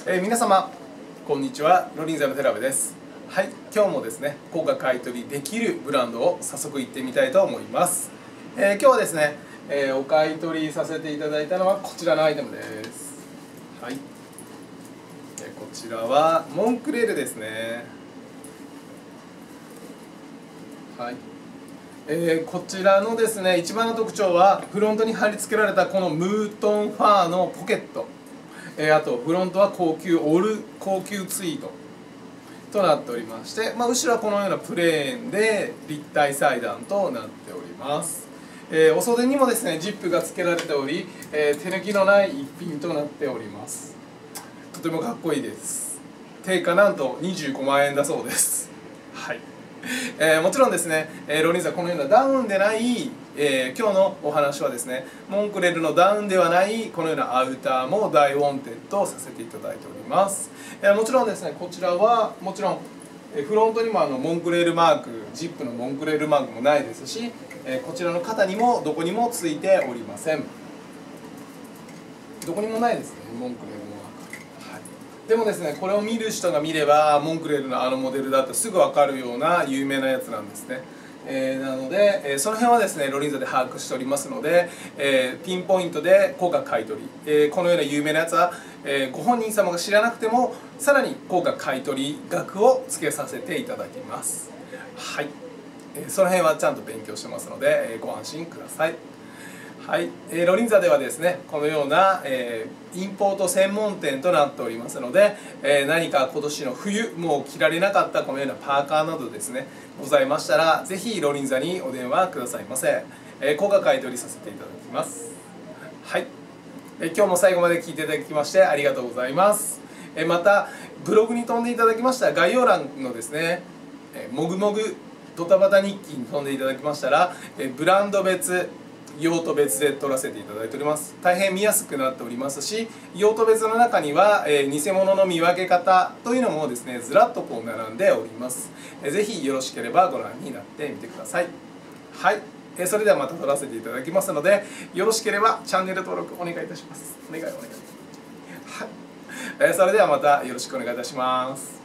皆様こんにちは、ロリンザの寺部です。はい、今日もですね高価買取できるブランドを早速行ってみたいと思います。今日はですね、お買い取りさせていただいたのはこちらのアイテムです。はい、こちらはモンクレールですね。はい、こちらのですね一番の特徴はフロントに貼り付けられたこのムートンファーのポケット、あとフロントは高級ツイードとなっておりまして、後ろはこのようなプレーンで立体裁断となっております。お袖にもですねジップが付けられており、手抜きのない一品となっております。とてもかっこいいです。定価なんと25万円だそうです。はい、もちろんですね、ロニーザこのようなダウンでない、今日のお話はですねモンクレールのダウンではないこのようなアウターも大ウォンテッドさせていただいております。もちろんですねこちらはもちろんフロントにもモンクレールマーク、ジップのモンクレールマークもないですし、こちらの肩にもどこにもついておりません。どこにもないですね、モンクレールマーク。はい、でもですねこれを見る人が見ればモンクレールのあのモデルだとすぐ分かるような有名なやつなんですね。なので、その辺はですねロリンザで把握しておりますので、ピンポイントで高価買い取り、このような有名なやつは、ご本人様が知らなくてもさらに高価買い取り額をつけさせていただきます。はい、その辺はちゃんと勉強してますので、ご安心ください。はい、ロリンザではですねこのような、インポート専門店となっておりますので、何か今年の冬もう着られなかったこのようなパーカーなどですねございましたらぜひロリンザにお電話くださいませ。高価買い取りさせていただきます。はい、今日も最後まで聞いていただきましてありがとうございます。またブログに飛んでいただきました概要欄のですねもぐもぐドタバタ日記に飛んでいただきましたらブランド別用途別で取らせていただいております。大変見やすくなっておりますし、用途別の中には、偽物の見分け方というのもですねずらっとこう並んでおります。ぜひよろしければご覧になってみてください。はい、それではまた撮らせていただきますのでよろしければチャンネル登録お願いいたします。お願い。はい、それではまたよろしくお願いいたします。